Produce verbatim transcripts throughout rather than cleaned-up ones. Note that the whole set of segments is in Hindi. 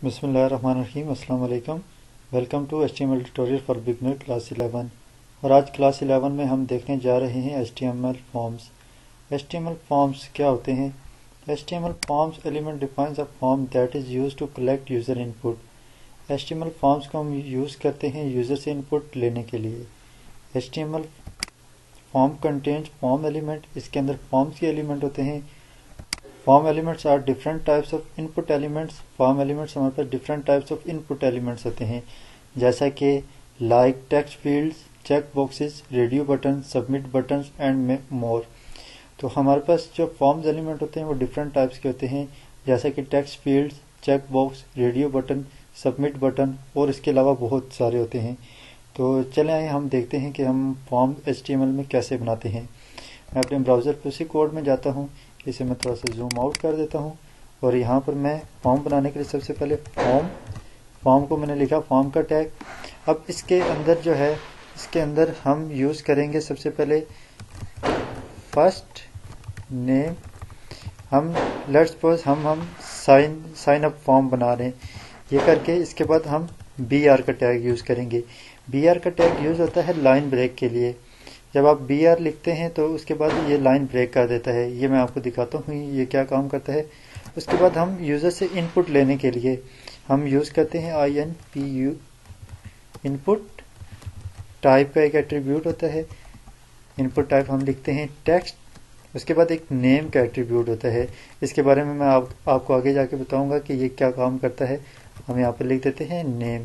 बिस्मिल्लाहिर्रहमानिर्रहीम अस्सलाम वालेकुम। Welcome to H T M L tutorial for beginner class eleven. और आज क्लास इलेवन में हम देखने जा रहे हैं H T M L forms. H T M L forms क्या होते हैं? H T M L forms element defines a form that is used to collect user input. H T M L forms को हम यूज़ करते हैं यूज़र से इनपुट लेने के लिए। H T M L form contents form element, इसके अंदर फॉर्म्स के एलिमेंट होते हैं। Form elements are different types of input elements. Form elements हमारे पास different types of input elements होते हैं, जैसा कि like text fields, check boxes, radio button, submit buttons and more. तो हमारे पास जो फॉर्म्स एलिमेंट होते हैं वो डिफरेंट टाइप्स के होते हैं, जैसा कि text fields, check box, radio button, submit button और इसके अलावा बहुत सारे होते हैं। तो चले आए हम देखते हैं कि हम form H T M L में कैसे बनाते हैं। मैं अपने ब्राउज़र पर उसी कोड में जाता हूँ, इसे मैं थोड़ा सा जूम आउट कर देता हूँ और यहाँ पर मैं फॉर्म बनाने के लिए सबसे पहले फॉर्म फॉर्म को मैंने लिखा फॉर्म का टैग। अब इसके अंदर जो है इसके अंदर हम यूज़ करेंगे सबसे पहले फर्स्ट नेम। हम लेट्स सपोज हम हम साइन साइन अप फॉर्म बना रहे हैं, ये करके इसके बाद हम बी आर का टैग यूज़ करेंगे। बी आर का टैग यूज़ होता है लाइन ब्रेक के लिए। जब आप बी आर लिखते हैं तो उसके बाद ये लाइन ब्रेक कर देता है। ये मैं आपको दिखाता हूँ ये क्या काम करता है। उसके बाद हम यूज़र से इनपुट लेने के लिए हम यूज़ करते हैं I N P U input. Type का एक एट्रीब्यूट होता है, इनपुट टाइप हम लिखते हैं टेक्स्ट। उसके बाद एक नेम का एट्रीब्यूट होता है, इसके बारे में मैं आप, आपको आगे जाके बताऊंगा कि ये क्या काम करता है। हम यहाँ पर लिख देते हैं नेम,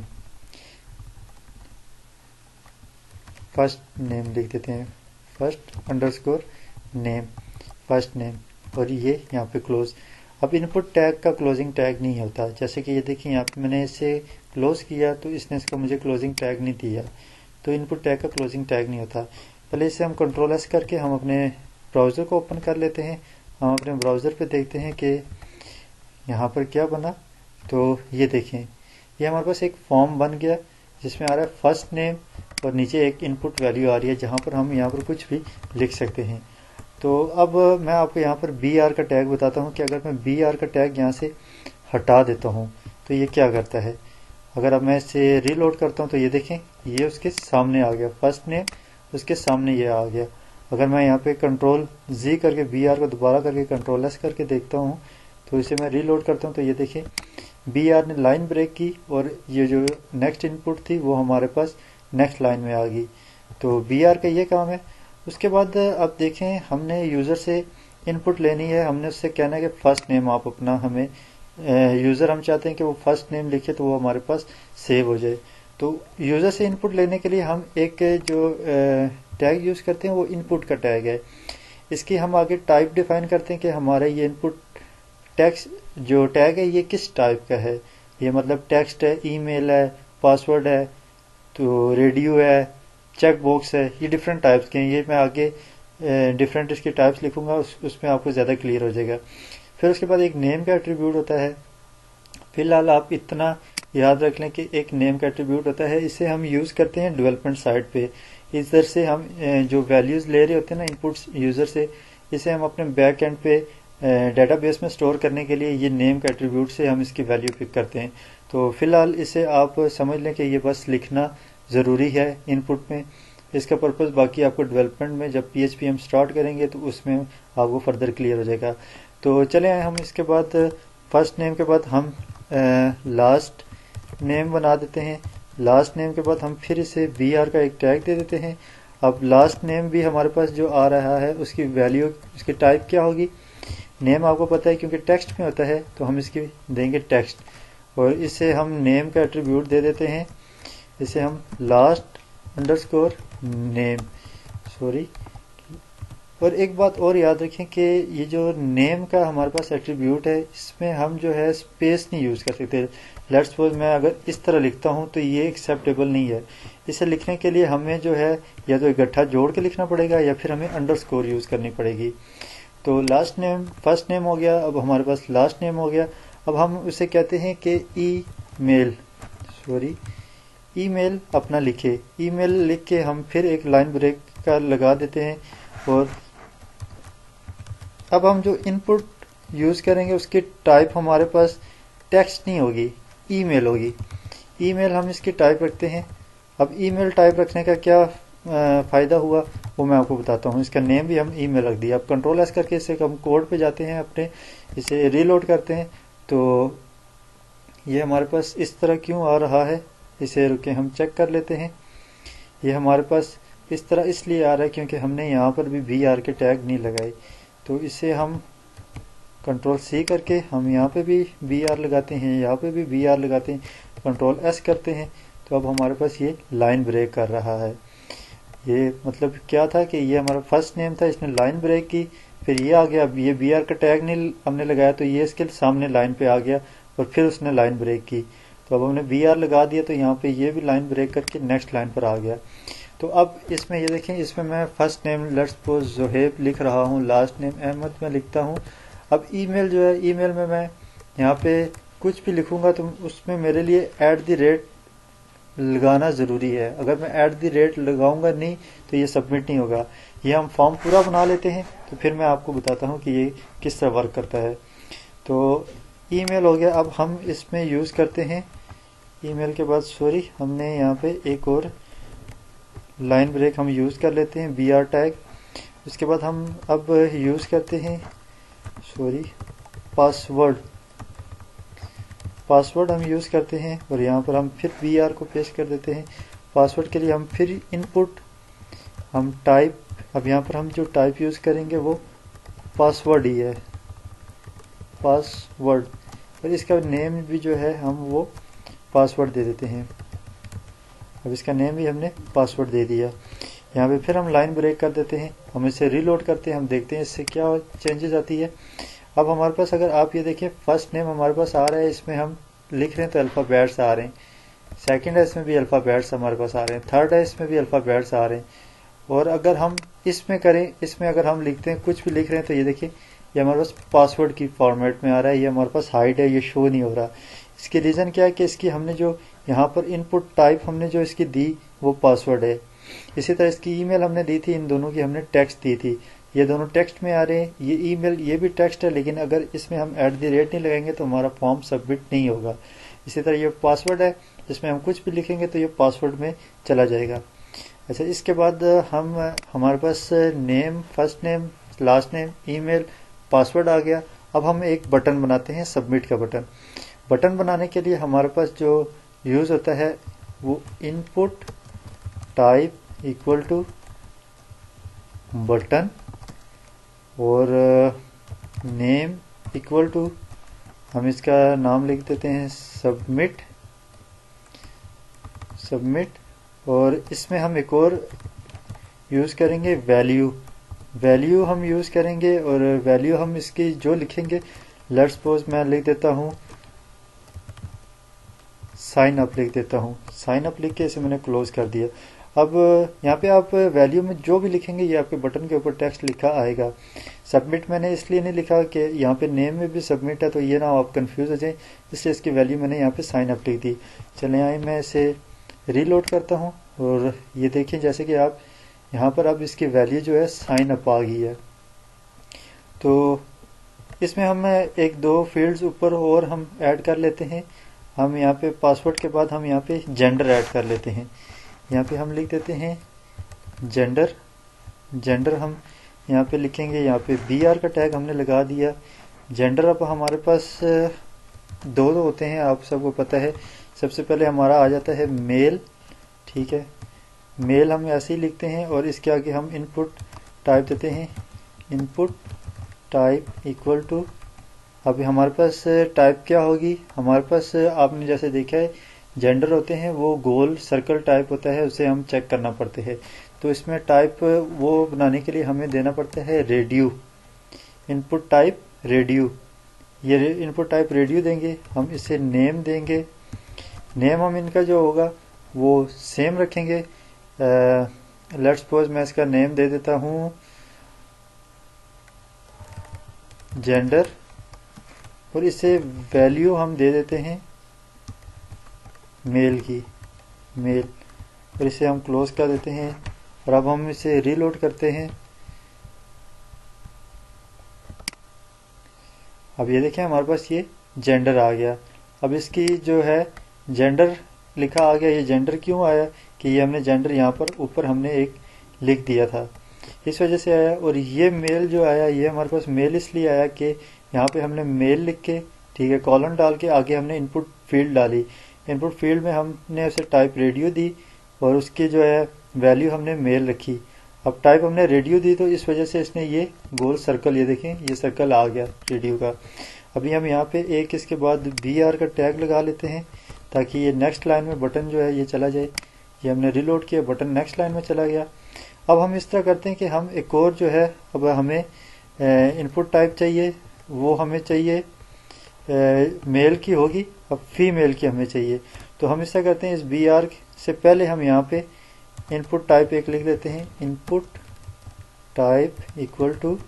फर्स्ट नेम लिख देते हैं, first underscore name, first name, और ये यहाँ पे क्लोज। अब इनपुट टैग का क्लोजिंग टैग नहीं होता, जैसे कि ये देखिए यहाँ पे मैंने इसे क्लोज किया तो इसने इसका मुझे क्लोजिंग टैग नहीं दिया, तो इनपुट टैग का क्लोजिंग टैग नहीं होता। पहले इसे हम कंट्रोल एस करके हम अपने ब्राउज़र को ओपन कर लेते हैं। हम अपने ब्राउज़र पे देखते हैं कि यहाँ पर क्या बना। तो ये देखें, ये हमारे पास एक फॉर्म बन गया जिसमें आ रहा है फर्स्ट नेम और नीचे एक इनपुट वैल्यू आ रही है जहाँ पर हम यहाँ पर कुछ भी लिख सकते हैं। तो अब मैं आपको यहाँ पर बी आर का टैग बताता हूँ कि अगर मैं बी आर का टैग यहाँ से हटा देता हूँ तो ये क्या करता है। अगर अब मैं इसे रीलोड करता हूँ तो ये देखें, ये उसके सामने आ गया, फर्स्ट नेम उसके सामने ये आ गया। अगर मैं यहाँ पे कंट्रोल जी करके बी आर को दोबारा करके कंट्रोल एस करके देखता हूँ तो इसे मैं रीलोड करता हूँ तो ये देखें बी आर ने लाइन ब्रेक की और ये जो नेक्स्ट इनपुट थी वो हमारे पास नेक्स्ट लाइन में आ गई। तो बी आर का ये काम है। उसके बाद अब देखें, हमने यूज़र से इनपुट लेनी है, हमने उससे कहना है कि फ़र्स्ट नेम आप अपना हमें, यूज़र हम चाहते हैं कि वो फर्स्ट नेम लिखे तो वो हमारे पास सेव हो जाए। तो यूज़र से इनपुट लेने के लिए हम एक जो टैग यूज़ करते हैं वो इनपुट का टैग है। इसकी हम आगे टाइप डिफाइन करते हैं कि हमारा ये इनपुट टेक्स्ट जो टैग है ये किस टाइप का है। ये मतलब टेक्स्ट है, ईमेल है, पासवर्ड है, तो रेडियो है, चेक बॉक्स है, ये डिफरेंट टाइप्स के हैं। ये मैं आगे डिफरेंट इसके टाइप्स लिखूंगा, उस उसमें आपको ज़्यादा क्लियर हो जाएगा। फिर उसके बाद एक नेम का एट्रीब्यूट होता है। फिलहाल आप इतना याद रख लें कि एक नेम का एट्रीब्यूट होता है, इसे हम यूज़ करते हैं डेवलपमेंट साइड पे। इधर से हम जो वैल्यूज़ ले रहे होते हैं ना इनपुट्स यूज़र से, इसे हम अपने बैक एंड पे डेटाबेस में स्टोर करने के लिए ये नेम का एट्रीब्यूट से हम इसकी वैल्यू पिक करते हैं। तो फिलहाल इसे आप समझ लें कि ये बस लिखना ज़रूरी है इनपुट में, इसका पर्पज़ बाकी आपको डेवलपमेंट में जब पी एच पी हम स्टार्ट करेंगे तो उसमें आपको फर्दर क्लियर हो जाएगा। तो चले आए हम इसके बाद फर्स्ट नेम के बाद हम लास्ट नेम बना देते हैं। लास्ट नेम के बाद हम फिर इसे बी आर का एक टैग दे देते हैं। अब लास्ट नेम भी हमारे पास जो आ रहा है उसकी वैल्यू, उसकी टाइप क्या होगी। नेम आपको पता है क्योंकि टेक्स्ट में होता है, तो हम इसकी देंगे टेक्स्ट और इसे हम नेम का एट्रीब्यूट दे देते हैं। इसे हम लास्ट अंडरस्कोर नेम, सॉरी। और एक बात और याद रखें कि ये जो नेम का हमारे पास एट्रीब्यूट है इसमें हम जो है स्पेस नहीं यूज़ कर सकते। लेट्स सपोज मैं अगर इस तरह लिखता हूँ तो ये एक्सेप्टेबल नहीं है। इसे लिखने के लिए हमें जो है या तो इकट्ठा जोड़ के लिखना पड़ेगा या फिर हमें अंडरस्कोर यूज़ करनी पड़ेगी। तो लास्ट नेम फर्स्ट नेम हो गया, अब हमारे पास लास्ट नेम हो गया। अब हम उसे कहते हैं कि ई मेल, सॉरी ईमेल अपना लिखे। ईमेल लिख के हम फिर एक लाइन ब्रेक का लगा देते हैं और अब हम जो इनपुट यूज़ करेंगे उसकी टाइप हमारे पास टेक्स्ट नहीं होगी, ईमेल होगी। ईमेल हम इसकी टाइप रखते हैं। अब ईमेल टाइप रखने का क्या फ़ायदा हुआ वो मैं आपको बताता हूँ। इसका नेम भी हम ईमेल रख दिया। अब कंट्रोल एस करके इसे हम कोड पे जाते हैं, अपने इसे रीलोड करते हैं तो ये हमारे पास इस तरह क्यों आ रहा है, इसे रुके हम चेक कर लेते हैं। ये हमारे पास इस तरह इसलिए आ रहा है क्योंकि हमने यहाँ पर भी वी आर के टैग नहीं लगाए। तो इसे हम कंट्रोल सी करके हम यहाँ पे भी वी आर लगाते हैं, यहाँ पे भी वी आर लगाते हैं, कंट्रोल एस करते हैं तो अब हमारे पास ये लाइन ब्रेक कर रहा है। ये मतलब क्या था कि ये हमारा फर्स्ट नेम था, इसने लाइन ब्रेक की, फिर ये आ गया, अब ये वी आर का टैग नहीं हमने लगाया तो ये इसके सामने लाइन पे आ गया और फिर उसने लाइन ब्रेक की। तो अब हमने वी आर लगा दिया तो यहाँ पे ये भी लाइन ब्रेक करके नेक्स्ट लाइन पर आ गया। तो अब इसमें ये देखें, इसमें मैं first name let's suppose Zoheb लिख रहा हूँ, लास्ट नेम अहमद में लिखता हूँ। अब ईमेल जो है, ईमेल में मैं यहाँ पे कुछ भी लिखूंगा तो उसमें मेरे लिए एट द रेट लगाना ज़रूरी है। अगर मैं एट द रेट लगाऊंगा नहीं तो ये सबमिट नहीं होगा। ये हम फॉर्म पूरा बना लेते हैं तो फिर मैं आपको बताता हूँ कि ये किस तरह वर्क करता है। तो ईमेल हो गया। अब हम इसमें यूज़ करते हैं ईमेल के बाद, सॉरी हमने यहाँ पे एक और लाइन ब्रेक हम यूज़ कर लेते हैं, बी आर टैग। उसके बाद हम अब यूज़ करते हैं, सॉरी पासवर्ड, पासवर्ड हम यूज़ करते हैं और यहाँ पर हम फिर वी आर को पेस्ट कर देते हैं। पासवर्ड के लिए हम फिर इनपुट हम टाइप, अब यहाँ पर हम जो टाइप यूज़ करेंगे वो पासवर्ड ही है, पासवर्ड, और इसका नेम भी जो है हम वो पासवर्ड दे देते हैं। अब इसका नेम भी हमने पासवर्ड दे दिया। यहाँ पे फिर हम लाइन ब्रेक कर देते हैं, हम इसे रीलोड करते हैं, हम देखते हैं इससे क्या चेंजेस आती है। अब हमारे पास अगर आप ये देखिए, फर्स्ट नेम हमारे पास आ रहा है, इसमें हम लिख रहे हैं तो अल्फ़ाबेट्स आ रहे हैं। सेकंड है, इसमें भी अल्फ़ाबेट्स हमारे पास आ रहे हैं। थर्ड है, इसमें भी अल्फ़ाबेट्स आ रहे हैं। और अगर हम इसमें करें, इसमें अगर हम लिखते हैं, कुछ भी लिख रहे हैं तो ये देखिए ये हमारे पास पासवर्ड की फॉर्मेट में आ रहा है, ये हमारे पास हाइड है, ये शो नहीं हो रहा। इसकी रीज़न क्या है कि इसकी हमने जो यहाँ पर इनपुट टाइप हमने जो इसकी दी वो पासवर्ड है। इसी तरह इसकी ईमेल हमने दी थी, इन दोनों की हमने टेक्स्ट दी थी, ये दोनों टेक्स्ट में आ रहे हैं। ये ईमेल ये भी टेक्स्ट है, लेकिन अगर इसमें हम एट द रेट नहीं लगाएंगे तो हमारा फॉर्म सबमिट नहीं होगा। इसी तरह ये पासवर्ड है, इसमें हम कुछ भी लिखेंगे तो ये पासवर्ड में चला जाएगा। अच्छा, इसके बाद हम हमारे पास name, first name, last name, email, password आ गया। अब हम एक बटन बनाते हैं, सबमिट का बटन। बटन बनाने के लिए हमारे पास जो यूज़ होता है वो input type equal to button और नेम इक्वल टू, हम इसका नाम लिख देते हैं सबमिट, सबमिट। और इसमें हम एक और यूज़ करेंगे वैल्यू, वैल्यू हम यूज़ करेंगे और वैल्यू हम इसकी जो लिखेंगे, लेट्स सपोज मैं लिख देता हूँ साइन अप, लिख देता हूँ साइन अप, लिख के इसे मैंने क्लोज कर दिया। अब यहाँ पे आप वैल्यू में जो भी लिखेंगे ये आपके बटन के ऊपर टेक्स्ट लिखा आएगा। सबमिट मैंने इसलिए नहीं लिखा कि यहाँ पे नेम में भी सबमिट है तो ये ना आप कंफ्यूज हो जाए, इसलिए इसकी वैल्यू मैंने यहाँ पे साइन अप लिख दी। चले आए, मैं इसे रीलोड करता हूँ और ये देखिए जैसे कि आप यहाँ पर अब इसकी वैल्यू जो है साइन अप आ गई है। तो इसमें हम एक दो फील्ड्स ऊपर और हम ऐड कर लेते हैं। हम यहाँ पे पासवर्ड के बाद हम यहाँ पे जेंडर ऐड कर लेते हैं। यहाँ पे हम लिख देते हैं जेंडर, जेंडर हम यहाँ पे लिखेंगे, यहाँ पे बी आर का टैग हमने लगा दिया। जेंडर अब हमारे पास दो दो होते हैं, आप सबको पता है। सबसे पहले हमारा आ जाता है मेल, ठीक है, मेल हम ऐसे ही लिखते हैं और इसके आगे हम इनपुट टाइप देते हैं, इनपुट टाइप इक्वल टू, अभी हमारे पास टाइप क्या होगी, हमारे पास आपने जैसे देखा है जेंडर होते हैं वो गोल सर्कल टाइप होता है, उसे हम चेक करना पड़ते हैं। तो इसमें टाइप वो बनाने के लिए हमें देना पड़ता है रेडियो, इनपुट टाइप रेडियो। ये इनपुट टाइप रेडियो देंगे, हम इसे नेम देंगे, नेम हम इनका जो होगा वो सेम रखेंगे। लेट्स सपोज मैं इसका नेम दे देता हूँ जेंडर और इसे वैल्यू हम दे देते हैं मेल की, मेल, और इसे हम क्लोज कर देते हैं। और अब हम इसे रीलोड करते हैं। अब ये देखें हमारे पास ये जेंडर आ गया। अब इसकी जो है जेंडर लिखा आ गया। ये जेंडर क्यों आया कि ये हमने जेंडर यहाँ पर ऊपर हमने एक लिख दिया था, इस वजह से आया। और ये मेल जो आया ये हमारे पास मेल इसलिए आया कि यहाँ पे हमने मेल लिख के, ठीक है, कॉलन डाल के आगे हमने इनपुट फील्ड डाली। इनपुट फील्ड में हमने उसे टाइप रेडियो दी और उसकी जो है वैल्यू हमने मेल रखी। अब टाइप हमने रेडियो दी तो इस वजह से इसने ये गोल सर्कल, ये देखें ये सर्कल आ गया रेडियो का। अभी हम यहाँ पे एक इसके बाद बी आर का टैग लगा लेते हैं ताकि ये नेक्स्ट लाइन में बटन जो है ये चला जाए। ये हमने रिलोड किया, बटन नेक्स्ट लाइन में चला गया। अब हम इस तरह करते हैं कि हम एक और जो है, अब हमें इनपुट टाइप चाहिए, वो हमें चाहिए मेल की होगी, अब फीमेल की हमें चाहिए। तो हम इस तरह करते हैं, इस बी आर से पहले हम यहाँ पे इनपुट टाइप एक लिख देते हैं, इनपुट टाइप इक्वल टू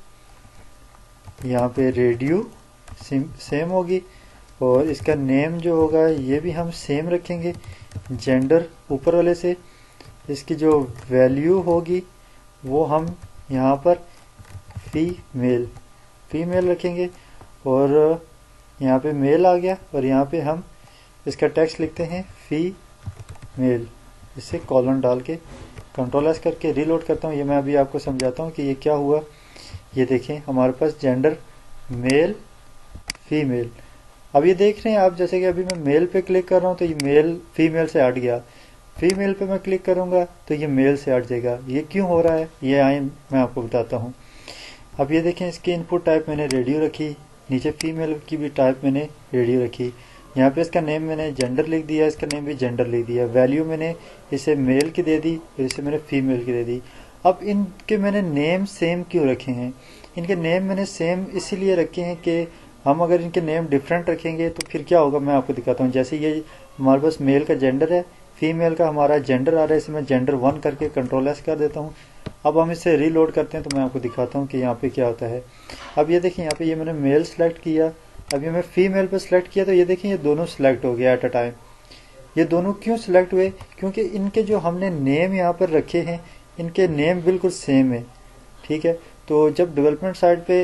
यहाँ पे रेडियो सेम होगी और इसका नेम जो होगा ये भी हम सेम रखेंगे, जेंडर ऊपर वाले से। इसकी जो वैल्यू होगी वो हम यहाँ पर फीमेल फीमेल रखेंगे और यहाँ पे मेल आ गया और यहाँ पे हम इसका टेक्स्ट लिखते हैं फीमेल, इससे कॉलन डाल के कंट्रोल एस करके रीलोड करता हूँ। ये मैं अभी आपको समझाता हूँ कि ये क्या हुआ। ये देखें हमारे पास जेंडर मेल फीमेल। अब ये देख रहे हैं आप, जैसे कि अभी मैं मेल पे क्लिक कर रहा हूँ तो ये मेल फीमेल से हट गया, फीमेल पे मैं क्लिक करूंगा तो ये मेल से हट जाएगा। ये क्यों हो रहा है ये आए मैं आपको बताता हूँ। अब ये देखें इसकी इनपुट टाइप मैंने रेडियो रखी, नीचे फीमेल की भी टाइप मैंने रेडियो रखी, यहाँ पे इसका नेम मैंने जेंडर लिख दिया, इसका नेम भी जेंडर लिख दिया, वैल्यू मैंने इसे मेल की दे दी और इसे मैंने फीमेल की दे दी। अब इनके मैंने नेम सेम क्यों रखे हैं? इनके नेम मैंने सेम इसीलिए रखे हैं कि हम अगर इनके नेम डिफरेंट रखेंगे तो फिर क्या होगा मैं आपको दिखाता हूँ। जैसे ये हमारे पास मेल का जेंडर है, फीमेल का हमारा जेंडर आ रहा है, इसे मैं जेंडर वन करके कंट्रोल एस कर देता हूँ। अब हम इसे रीलोड करते हैं तो मैं आपको दिखाता हूँ कि यहाँ पे क्या होता है। अब ये देखिए यहाँ पे ये मैंने मेल सेलेक्ट किया, अब ये मैं फीमेल पे सेलेक्ट किया तो ये देखिए ये दोनों सिलेक्ट हो गया एट अ टाइम। ये दोनों क्यों सिलेक्ट हुए? क्योंकि इनके जो हमने नेम यहाँ पर रखे हैं इनके नेम बिल्कुल सेम है, ठीक है। तो जब डेवलपमेंट साइड पे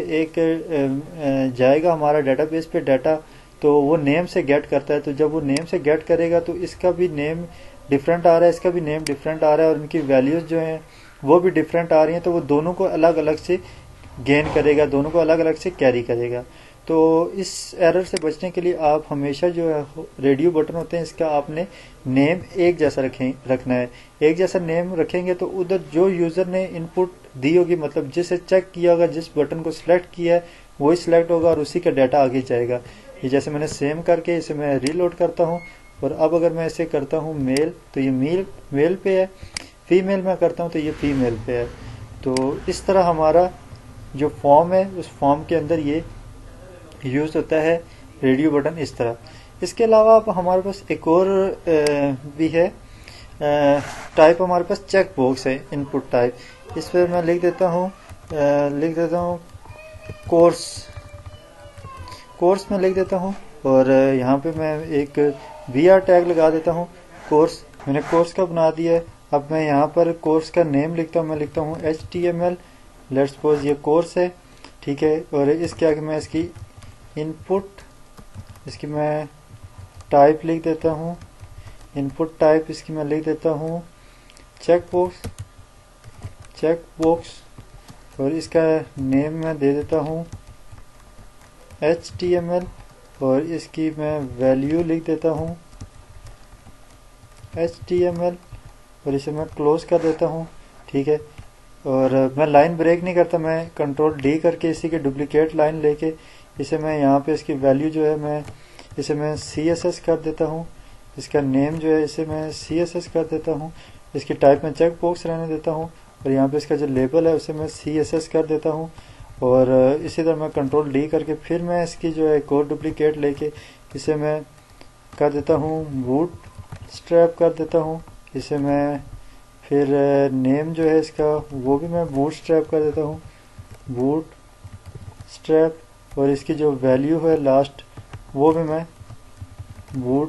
एक जाएगा हमारा डेटाबेस पे डाटा तो वो नेम से गेट करता है, तो जब वो नेम से गेट करेगा तो इसका भी नेम डिफरेंट आ रहा है, इसका भी नेम डिफरेंट आ रहा है और इनकी वैल्यूज जो हैं वो भी डिफरेंट आ रही हैं, तो वो दोनों को अलग अलग से गेन करेगा, दोनों को अलग अलग से कैरी करेगा। तो इस एरर से बचने के लिए आप हमेशा जो है रेडियो बटन होते हैं इसका आपने नेम एक जैसा रखें रखना है। एक जैसा नेम रखेंगे तो उधर जो यूजर ने इनपुट दी होगी, मतलब जिसे चेक किया होगा, जिस बटन को सिलेक्ट किया है वही सिलेक्ट होगा और उसी का डाटा आगे जाएगा। ये जैसे मैंने सेम करके इसे मैं रीलोड करता हूँ और अब अगर मैं इसे करता हूँ मेल तो ये मेल मेल पे है, फीमेल में करता हूँ तो ये फीमेल पे है। तो इस तरह हमारा जो फॉर्म है उस फॉर्म के अंदर ये यूज होता है रेडियो बटन इस तरह। इसके अलावा अब हमारे पास एक और भी है टाइप, हमारे पास चेक बॉक्स है इनपुट टाइप। इस पर मैं लिख देता हूँ लिख देता हूँ कोर्स कोर्स में लिख देता हूँ और यहाँ पे मैं एक वी आर टैग लगा देता हूँ। कोर्स मैंने कोर्स का बना दिया है। अब मैं यहाँ पर कोर्स का नेम लिखता हूँ, मैं लिखता हूँ H T M L, let's suppose ये कोर्स है, ठीक है। और इसके आगे मैं इसकी इनपुट, इसकी मैं टाइप लिख देता हूँ, इनपुट टाइप इसकी मैं लिख देता हूँ चेक बॉक्स चेक बॉक्स और इसका नेम मैं दे देता हूँ एच टी एम एल और इसकी मैं वैल्यू लिख देता हूँ एच टी एम एल और इसे मैं क्लोज कर देता हूँ, ठीक है। और मैं लाइन ब्रेक नहीं करता, मैं कंट्रोल डी करके इसी के डुप्लीकेट लाइन लेके इसे मैं यहाँ पे इसकी वैल्यू जो है मैं इसे मैं सी एस एस कर देता हूँ, इसका नेम जो है इसे मैं सी एस एस कर देता हूँ, इसकी टाइप में चेक बॉक्स रहने देता हूँ और यहाँ पे इसका जो लेबल है उसे मैं सी एस एस कर देता हूँ। और इसी तरह मैं कंट्रोल डी करके फिर मैं इसकी जो है एक और डुप्लीकेट लेके इसे मैं कर देता हूँ बूट स्ट्रैप कर देता हूँ, इसे मैं फिर नेम जो है इसका वो भी मैं बूट स्ट्रैप कर देता हूँ बूट स्ट्रैप और इसकी जो वैल्यू है लास्ट वो भी मैं बूट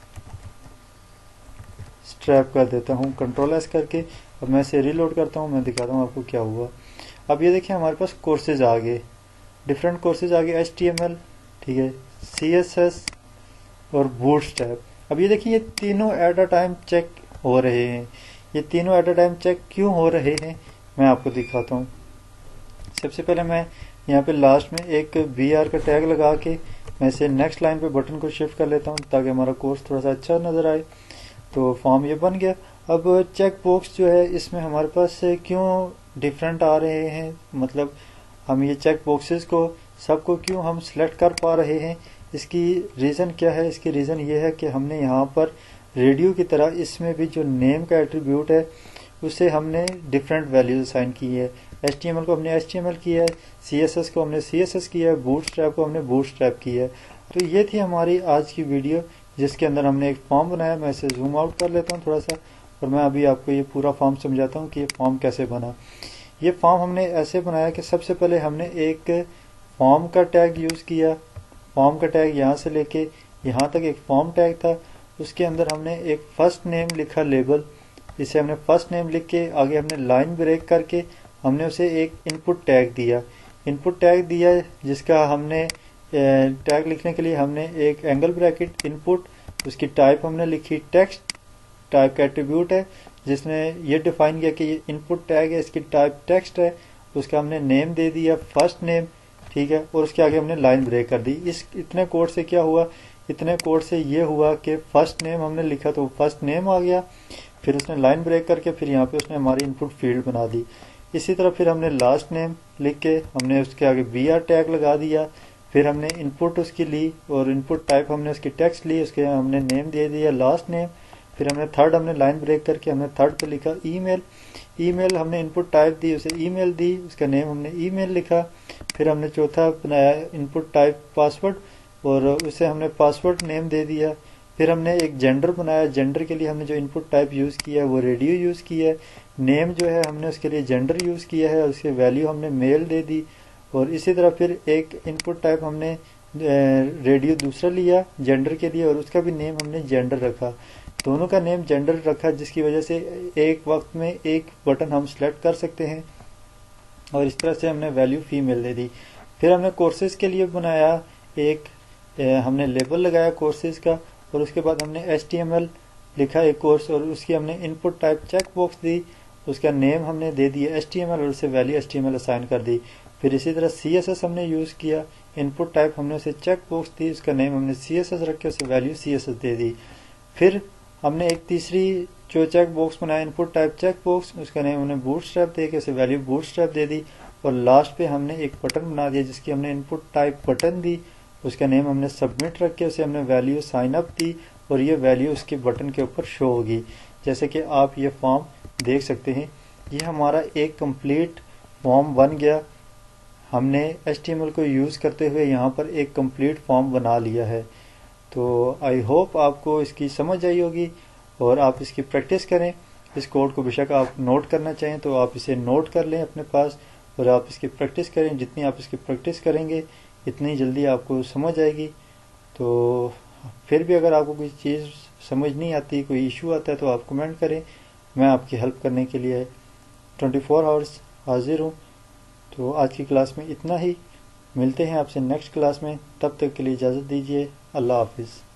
स्ट्रैप कर देता हूँ कंट्रोल एस करके। अब मैं इसे रीलोड करता हूँ, मैं दिखाता हूँ आपको क्या हुआ। अब ये देखिए हमारे पास कोर्सेज आ गए, डिफरेंट कोर्सेज आ गए, एच टी एम एल, ठीक है, सी एस एस और बूटस्ट्रैप। अब ये देखिए ये तीनों एट अ टाइम चेक हो रहे हैं। ये तीनों एट अ टाइम चेक क्यों हो रहे हैं मैं आपको दिखाता हूँ। सबसे पहले मैं यहाँ पे लास्ट में एक बी आर का टैग लगा के मैं इसे नेक्स्ट लाइन पे बटन को शिफ्ट कर लेता हूँ ताकि हमारा कोर्स थोड़ा सा अच्छा नज़र आए। तो फॉर्म ये बन गया। अब चेक बॉक्स जो है इसमें हमारे पास क्यों डिफरेंट आ रहे हैं, मतलब हम ये चेक बॉक्सेस को सबको क्यों हम सिलेक्ट कर पा रहे हैं, इसकी रीज़न क्या है। इसकी रीज़न ये है कि हमने यहाँ पर रेडियो की तरह इसमें भी जो नेम का एट्रीब्यूट है उसे हमने डिफरेंट वैल्यूज असाइन की है। एच टी एम एल को हमने एच टी एम एल किया है, सी एस एस को हमने सी एस एस किया है, बूटस्ट्रैप को हमने बूटस्ट्रैप किया है। तो ये थी हमारी आज की वीडियो जिसके अंदर हमने एक फॉर्म बनाया। मैं इसे जूम आउट कर लेता हूँ थोड़ा सा और मैं अभी आपको ये पूरा फॉर्म समझाता हूँ कि ये फॉर्म कैसे बना। ये फॉर्म हमने ऐसे बनाया कि सबसे पहले हमने एक फॉर्म का टैग यूज़ किया। फॉर्म का टैग यहाँ से लेके यहाँ तक एक फॉर्म टैग था। उसके अंदर हमने एक फर्स्ट नेम लिखा लेबल, इसे हमने फर्स्ट नेम लिख के आगे हमने लाइन ब्रेक करके हमने उसे एक इनपुट टैग दिया। इनपुट टैग दिया जिसका हमने टैग लिखने के लिए हमने एक एंगल ब्रैकेट इनपुट, उसकी टाइप हमने लिखी टेक्स्ट, टाइप का एट्रीब्यूट है जिसने ये डिफाइन किया कि ये इनपुट टैग है, इसकी टाइप टेक्स्ट है। उसका हमने नेम दे दिया फर्स्ट नेम, ठीक है, और उसके आगे हमने लाइन ब्रेक कर दी। इस इतने कोड से क्या हुआ, इतने कोड से ये हुआ कि फर्स्ट नेम हमने लिखा तो फर्स्ट नेम आ गया, फिर उसने लाइन ब्रेक करके फिर यहाँ पे उसने हमारी इनपुट फील्ड बना दी। इसी तरह फिर हमने लास्ट नेम लिख के हमने उसके आगे बी आर टैग लगा दिया, फिर हमने इनपुट उसकी ली और इनपुट टाइप हमने उसकी टेक्स्ट ली, उसके हमने नेम दे दिया लास्ट नेम। फिर हमने थर्ड हमने लाइन ब्रेक करके हमने थर्ड पे लिखा ईमेल। ईमेल हमने इनपुट टाइप दी, उसे ईमेल दी, उसका नेम हमने ईमेल लिखा। फिर हमने चौथा बनाया इनपुट टाइप पासवर्ड और उसे हमने पासवर्ड नेम दे दिया। फिर हमने एक जेंडर बनाया, जेंडर के लिए हमने जो इनपुट टाइप यूज़ किया है वो रेडियो यूज़ किया है। नेम जो है हमने उसके लिए जेंडर यूज़ किया है, उसकी वैल्यू हमने मेल दे दी। और इसी तरह फिर एक इनपुट टाइप हमने रेडियो दूसरा लिया जेंडर के लिए और उसका भी नेम हमने जेंडर रखा। दोनों का नेम जेंडर रखा जिसकी वजह से एक वक्त में एक बटन हम सिलेक्ट कर सकते हैं और इस तरह से हमने वैल्यू फीमेल दे दी। फिर हमने कोर्सेज के लिए बनाया एक, हमने लेबल लगाया कोर्सेज का और उसके बाद हमने एच टी एम एल लिखा एक कोर्स और उसकी हमने इनपुट टाइप चेक बॉक्स दी, उसका नेम हमने दे दिया एच टी एम एल और उसे value H T M L assign कर दी। फिर इसी तरह सी एस एस हमने यूज़ किया, इनपुट टाइप हमने उसे चेक बॉक्स दी, उसका नेम हमने सी एस एस रख के उसे वैल्यू सी एस एस दे दी। फिर हमने एक तीसरी जो चेक बॉक्स बनाया इनपुट टाइप चेक बॉक्स, उसका नेम हमने बूटस्ट्रैप दे के उसे वैल्यू बूटस्ट्रैप दे दी। और लास्ट पे हमने एक बटन बना दिया जिसकी हमने इनपुट टाइप बटन दी, उसका नेम हमने सबमिट रख के उसे हमने वैल्यू साइन अप दी और ये वैल्यू उसके बटन के ऊपर शो होगी। जैसे कि आप ये फॉर्म देख सकते हैं, ये हमारा एक कंप्लीट फॉर्म बन गया। हमने एच टी एम एल को यूज़ करते हुए यहाँ पर एक कंप्लीट फॉर्म बना लिया है। तो आई होप आपको इसकी समझ आई होगी और आप इसकी प्रैक्टिस करें। इस कोड को बेशक आप नोट करना चाहें तो आप इसे नोट कर लें अपने पास और आप इसकी प्रैक्टिस करें। जितनी आप इसकी प्रैक्टिस करेंगे इतनी जल्दी आपको समझ आएगी। तो फिर भी अगर आपको कोई चीज़ समझ नहीं आती, कोई इशू आता है तो आप कमेंट करें, मैं आपकी हेल्प करने के लिए ट्वेंटी फोर आवर्स हाजिर हूँ। तो आज की क्लास में इतना ही, मिलते हैं आपसे नेक्स्ट क्लास में, तब तक के लिए इजाज़त दीजिए। अल्लाह हाफिज़।